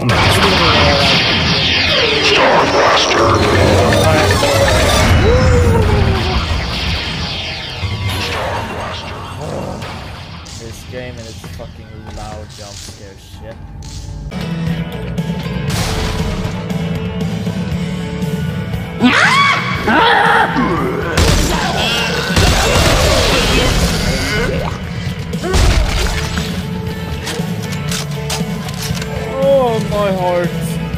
Star Blaster. This game and its fucking loud jump scare shit. Oh my heart.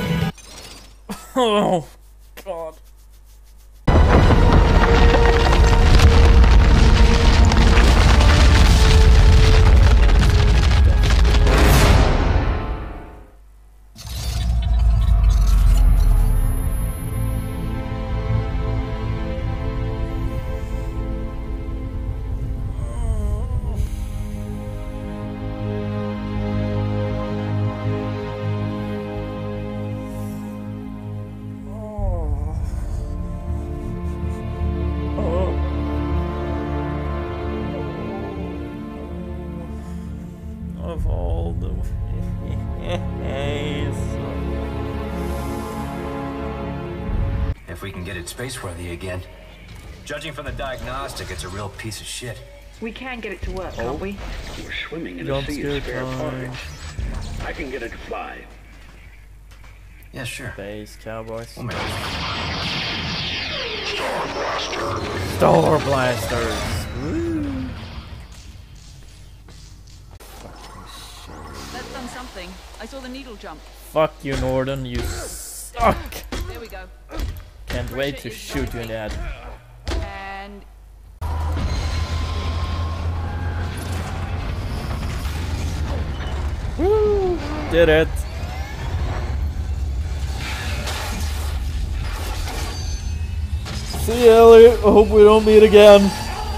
Oh god. Of all the If we can get it space-worthy again. Judging from the diagnostic, it's a real piece of shit. We can get it to work, can't we? We're swimming in a sea of spare parts. I can get it to fly. Yeah, sure. Space Cowboys. We'll make it. Star Blaster. Star Blasters. Woo. That's done something. I saw the needle jump. Fuck you, Norden. You suck. There we go. Can't wait to shoot you in the head. And Woo! Did it. See you, Elliot. I hope we don't meet again.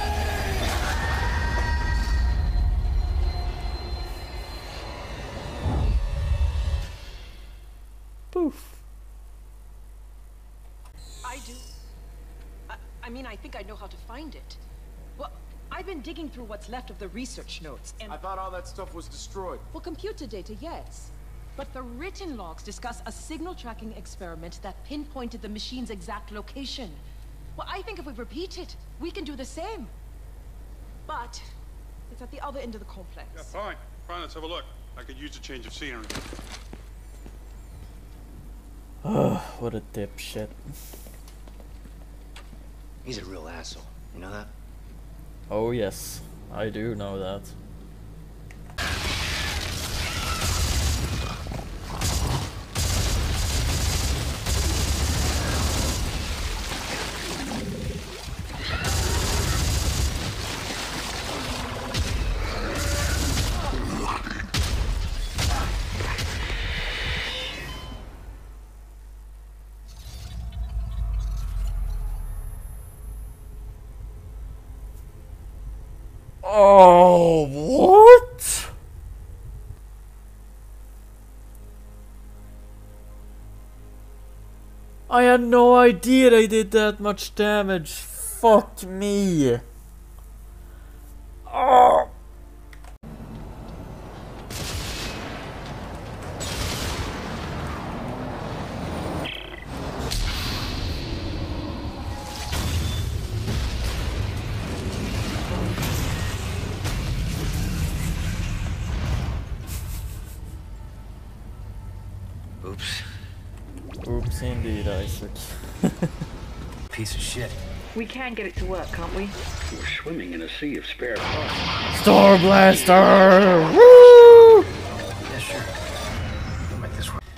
Poof. I do. I mean, I think I know how to find it. Well, I've been digging through what's left of the research notes, and I thought all that stuff was destroyed. well, computer data, yes. But the written logs discuss a signal tracking experiment that pinpointed the machine's exact location. Well, I think if we repeat it, we can do the same. But it's at the other end of the complex. Yeah, fine. Fine, let's have a look. I could use a change of scenery. Oh, what a dipshit. He's a real asshole. You know that? Oh yes, I do know that. Oh, what? I had no idea they did that much damage. Fuck me. Oh. Oops. Oops, indeed, Isaac. Piece of shit. We can get it to work, can't we? We're swimming in a sea of spare parts. Star Blaster! Woo! Yeah, sure. We'll make this work.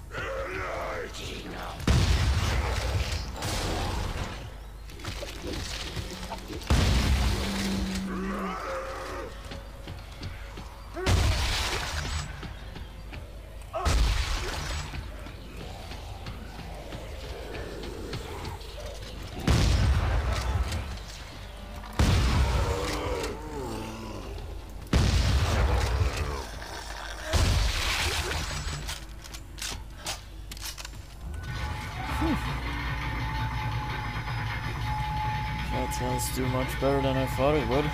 That sounds too much better than I thought it would.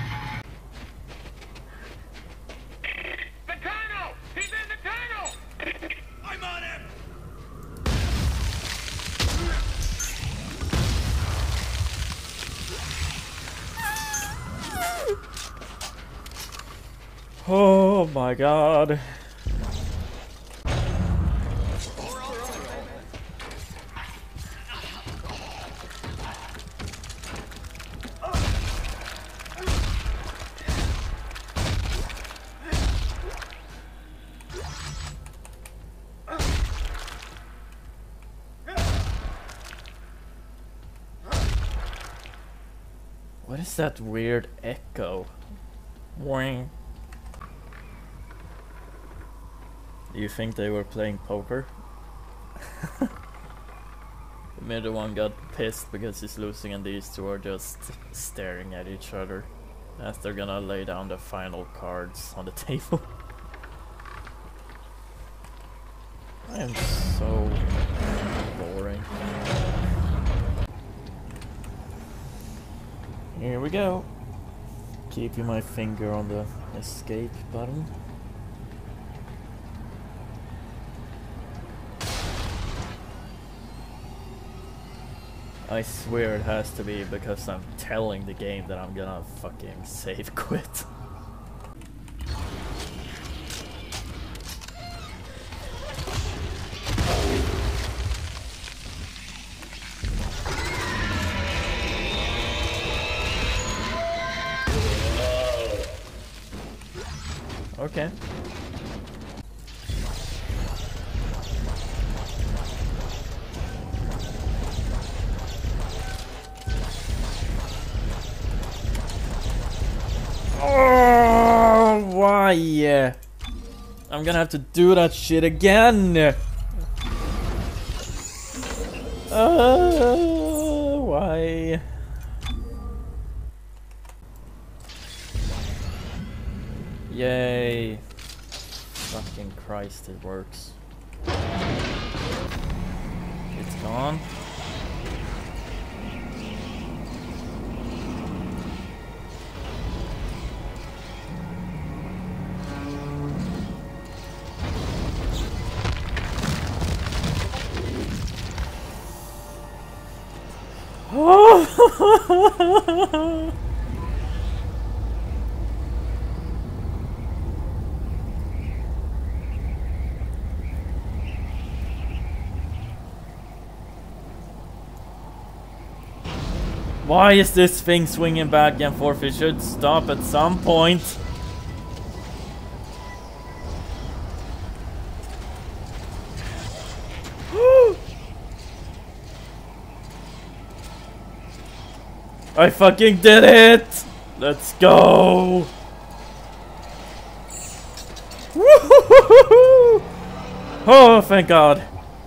The tunnel! He's in the tunnel! Oh my god. What is that weird echo? Wing. Do you think they were playing poker? The middle one got pissed because he's losing and these two are just staring at each other as they're gonna lay down the final cards on the table. I am so boring. Here we go. Keeping my finger on the escape button. I swear it has to be because I'm telling the game that I'm gonna fucking save quit. Okay. Oh, why? I'm gonna have to do that shit again. Why? Yay. Fucking Christ, it works. It's gone. Why is this thing swinging back and forth? It should stop at some point. I fucking did it! Let's go! Woo-hoo-hoo-hoo-hoo! Oh, thank God.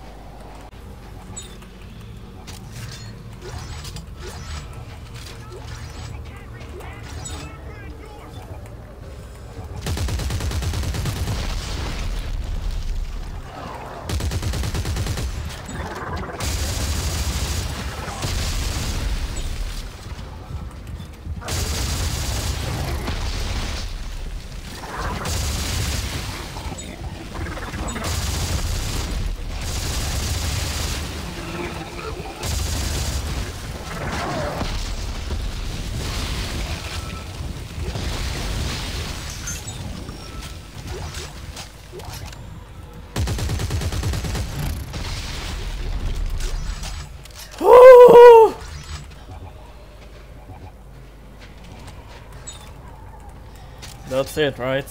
That's it, right?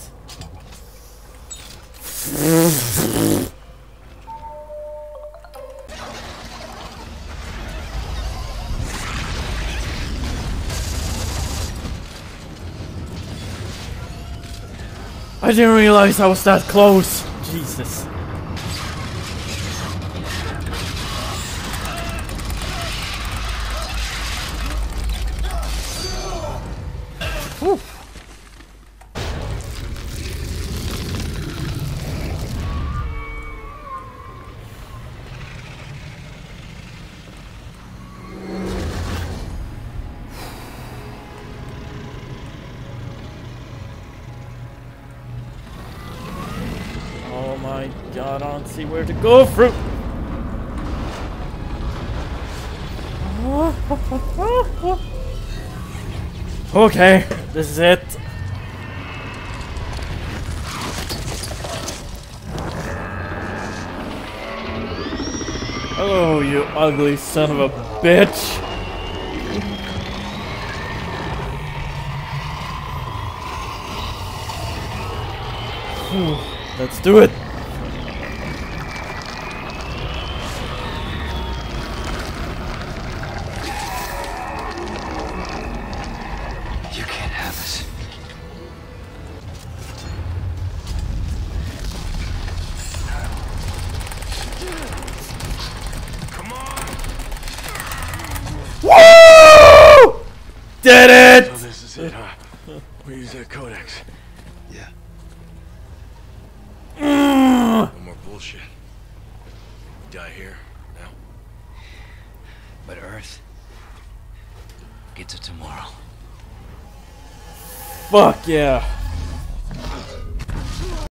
I didn't realize I was that close. Jesus. Whew. Oh my God, I don't see where to go through. Okay, this is it. Oh, you ugly son of a bitch! Whew, let's do it! You can't have this. Woo! Did it! So this is it, huh? We use that codex. Yeah. No more bullshit. We die here, now. But Earth gets it tomorrow. Fuck yeah!